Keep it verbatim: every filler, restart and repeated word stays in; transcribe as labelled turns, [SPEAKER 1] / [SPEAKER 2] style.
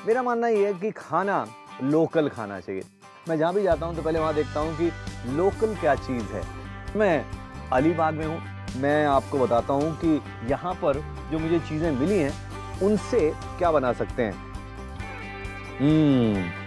[SPEAKER 1] मेरा मानना ये है कि खाना लोकल खाना चाहिए। मैं जहाँ भी जाता हूँ तो पहले वहाँ देखता हूँ कि लोकल क्या चीज़ है। मैं अलीबाग में हूँ, मैं आपको बताता हूँ कि यहाँ पर जो मुझे चीज़ें मिली हैं उनसे क्या बना सकते हैं। हम्म